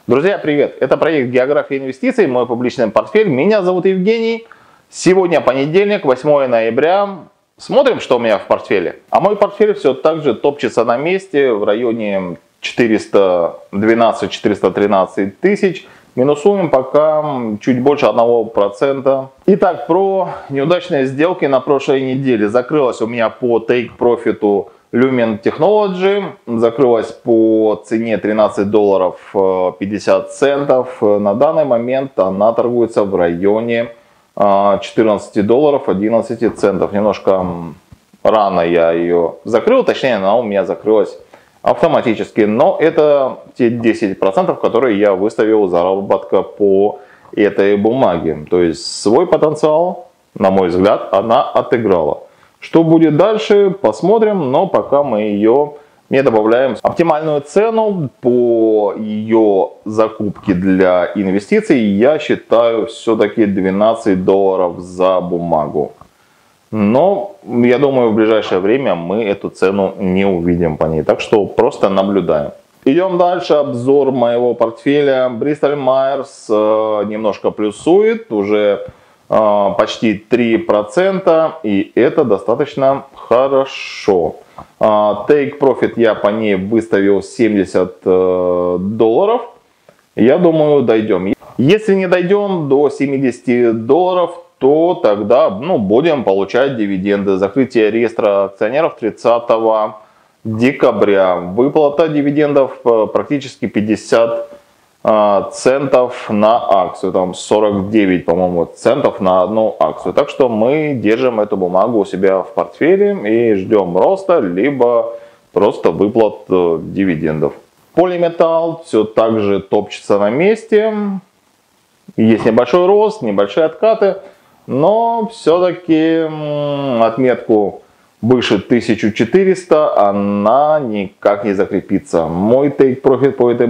Друзья, привет! Это проект «География инвестиций», мой публичный портфель. Меня зовут Евгений. Сегодня понедельник, 8 ноября. Смотрим, что у меня в портфеле. А мой портфель все так же топчется на месте в районе 412-413 тысяч. Минусуем пока чуть больше 1%. Итак, про неудачные сделки на прошлой неделе. Закрылась у меня по Take Profit Lumen Technology. Закрылась по цене $13.50. На данный момент она торгуется в районе $14.11. Немножко рано я ее закрыл, точнее она у меня закрылась автоматически, но это те 10%, которые я выставил заработка по этой бумаге. То есть свой потенциал, на мой взгляд, она отыграла. Что будет дальше, посмотрим, но пока мы ее не добавляем. Оптимальную цену по ее закупке для инвестиций я считаю все-таки $12 за бумагу. Но я думаю, в ближайшее время мы эту цену не увидим по ней. Так что просто наблюдаем. Идем дальше. Обзор моего портфеля. Bristol Myers немножко плюсует. Уже почти 3%. И это достаточно хорошо. Take Profit я по ней выставил $70. Я думаю, дойдем. Если не дойдем до $70, то тогда будем получать дивиденды. Закрытие реестра акционеров 30 декабря. Выплата дивидендов практически 50 центов на акцию. Там 49, по-моему, центов на одну акцию. Так что мы держим эту бумагу у себя в портфеле и ждем роста, либо просто выплат дивидендов. Polymetal все так же топчется на месте. Есть небольшой рост, небольшие откаты. Но все-таки отметку выше 1400 она никак не закрепится. Мой take profit по этой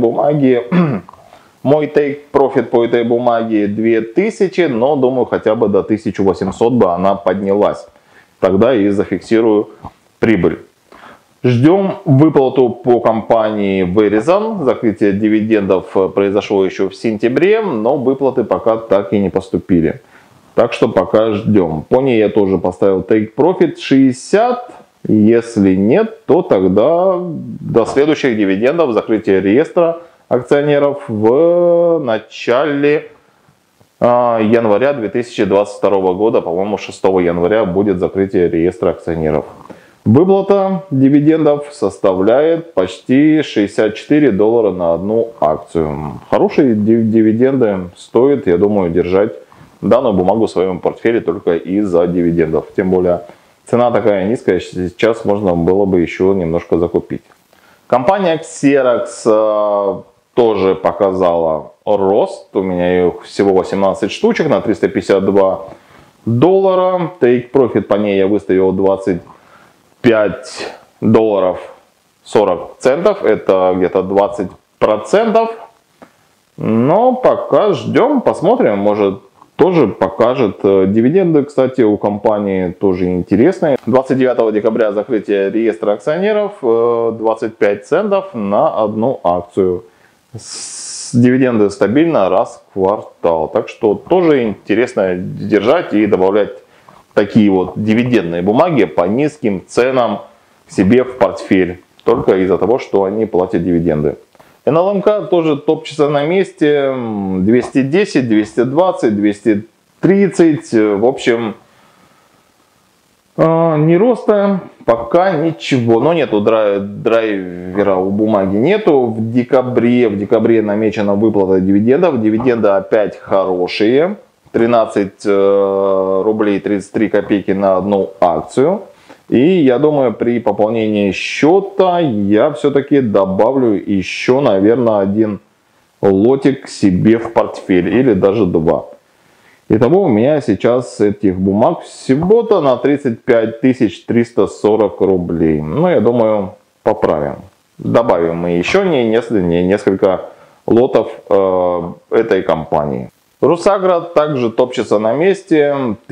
бумаге 2000, но думаю хотя бы до 1800 бы она поднялась. Тогда и зафиксирую прибыль. Ждем выплату по компании Verizon. Закрытие дивидендов произошло еще в сентябре, но выплаты пока так и не поступили. Так что пока ждем. По ней я тоже поставил Take Profit 60. Если нет, то тогда до следующих дивидендов, закрытия реестра акционеров в начале января 2022 года. По-моему, 6 января будет закрытие реестра акционеров. Выплата дивидендов составляет почти $64 на одну акцию. Хорошие дивиденды, стоит, я думаю, держать данную бумагу в своем портфеле только из-за дивидендов. Тем более цена такая низкая, сейчас можно было бы еще немножко закупить. Компания Xerox тоже показала рост. У меня их всего 18 штучек на $352. Take Profit по ней я выставил $25.40. Это где-то 20%. Но пока ждем, посмотрим, может тоже покажет. Дивиденды, кстати, у компании тоже интересные. 29 декабря закрытие реестра акционеров, 25 центов на одну акцию. Дивиденды стабильно раз в квартал. Так что тоже интересно держать и добавлять такие вот дивидендные бумаги по низким ценам к себе в портфель. Только из-за того, что они платят дивиденды. НЛМК тоже топчется на месте. 210, 220, 230. В общем, не роста, пока ничего. Но нету драйвера у бумаги нету. В декабре намечена выплата дивидендов. Дивиденды опять хорошие. 13 рублей 33 копейки на одну акцию. И я думаю, при пополнении счета я все-таки добавлю еще, наверное, один лотик себе в портфель. Или даже два. Итого у меня сейчас этих бумаг всего-то на 35 340 рублей. Ну, я думаю, поправим. Добавим мы еще несколько лотов этой компании. Русагра также топчется на месте.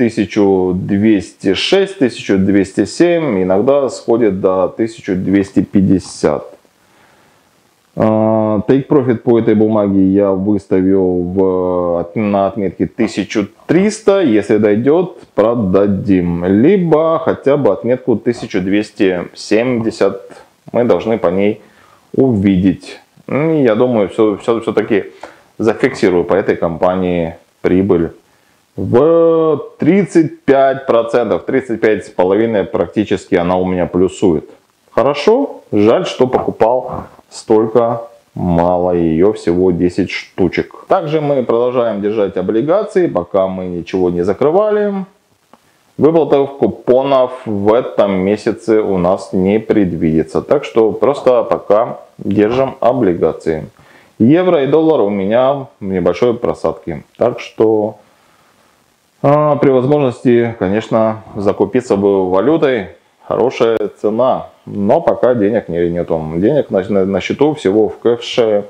1206, 1207, иногда сходит до 1250. Take Profit по этой бумаге я выставил на отметке 1300. Если дойдет, продадим. Либо хотя бы отметку 1270 мы должны по ней увидеть. Я думаю, все-таки зафиксирую по этой компании прибыль в 35%, 35,5% практически она у меня плюсует. Хорошо, жаль, что покупал столько мало, ее всего 10 штучек. Также мы продолжаем держать облигации, пока мы ничего не закрывали. Выплаты купонов в этом месяце у нас не предвидится, так что просто пока держим облигации. Евро и доллар у меня в небольшой просадке, так что при возможности, конечно, закупиться бы валютой, хорошая цена, но пока денег нету. Денег на счету всего в кэше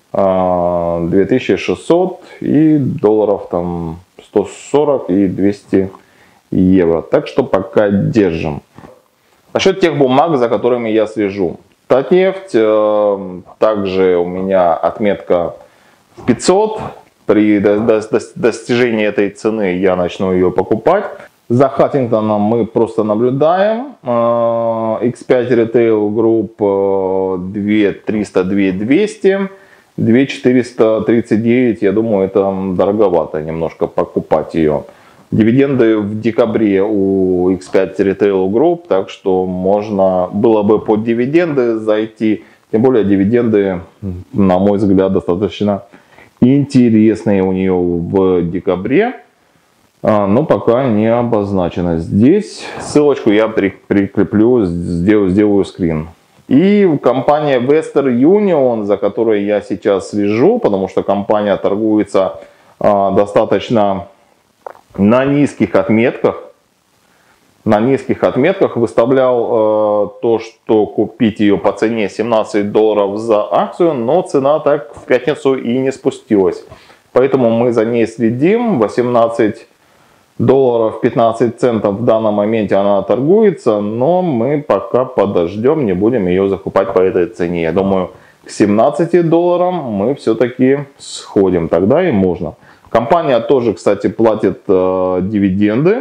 2600 и долларов там 140 и 200 евро. Так что пока держим. Насчет тех бумаг, за которыми я слежу. Татнефть, также у меня отметка в 500. При достижении этой цены я начну ее покупать. За Хантингтоном мы просто наблюдаем. X5 Retail Group 2300, 2200, 2439. Я думаю, это дороговато немножко покупать ее. Дивиденды в декабре у X5 Retail Group, так что можно было бы под дивиденды зайти. Тем более дивиденды, на мой взгляд, достаточно интересные у нее в декабре, но пока не обозначено. Здесь ссылочку я прикреплю, сделаю скрин. И компания Western Union, за которой я сейчас слежу, потому что компания торгуется достаточно на низких отметках. На низких отметках выставлял то, что купить ее по цене 17 долларов за акцию, но цена так в пятницу и не спустилась. Поэтому мы за ней следим. 18 долларов 15 центов в данном моменте она торгуется, но мы пока подождем, не будем ее закупать по этой цене. Я думаю, к 17 долларам мы все-таки сходим, тогда и можно. Компания тоже, кстати, платит дивиденды.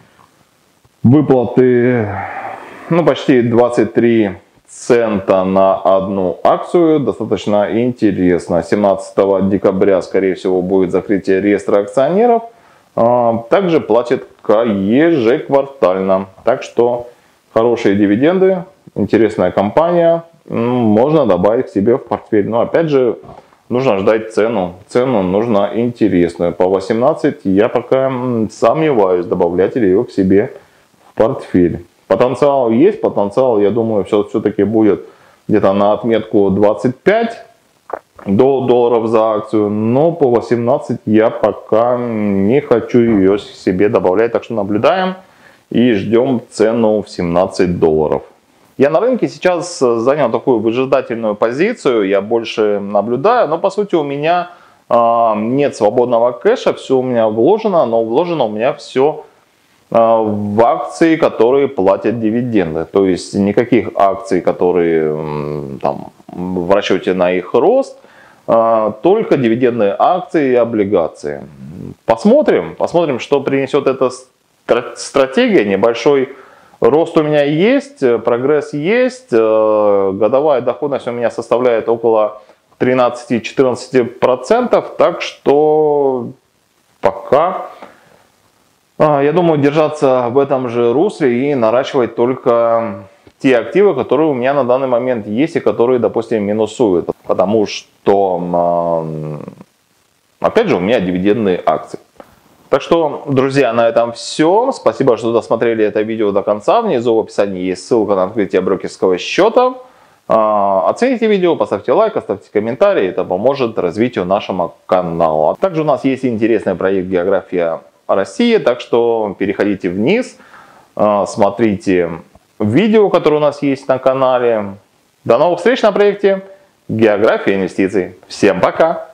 Выплаты почти 23 цента на одну акцию. Достаточно интересно. 17 декабря, скорее всего, будет закрытие реестра акционеров. Также платит ежеквартально. Так что хорошие дивиденды. Интересная компания. Можно добавить к себе в портфель. Но опять же, нужно ждать цену. Цену нужно интересную. По 18 я пока сомневаюсь, добавлять ли ее к себе портфель. Потенциал есть, потенциал, я думаю, все-таки будет где-то на отметку 25 долларов за акцию, но по 18 я пока не хочу ее себе добавлять, так что наблюдаем и ждем цену в 17 долларов. Я на рынке сейчас занял такую выжидательную позицию, я больше наблюдаю, но по сути у меня нет свободного кэша, все у меня вложено, но вложено у меня все в акции, которые платят дивиденды. То есть никаких акций, которые там в расчете на их рост, только дивидендные акции и облигации. Посмотрим, что принесет эта стратегия. Небольшой рост у меня есть, прогресс есть, годовая доходность у меня составляет около 13-14%, так что пока я думаю держаться в этом же русле и наращивать только те активы, которые у меня на данный момент есть и которые, допустим, минусуют. Потому что, опять же, у меня дивидендные акции. Так что, друзья, на этом все. Спасибо, что досмотрели это видео до конца. Внизу в описании есть ссылка на открытие брокерского счета. Оцените видео, поставьте лайк, оставьте комментарий. Это поможет развитию нашего канала. Также у нас есть интересный проект «География России», так что переходите вниз, смотрите видео, которые у нас есть на канале. До новых встреч на проекте «География инвестиций». Всем пока!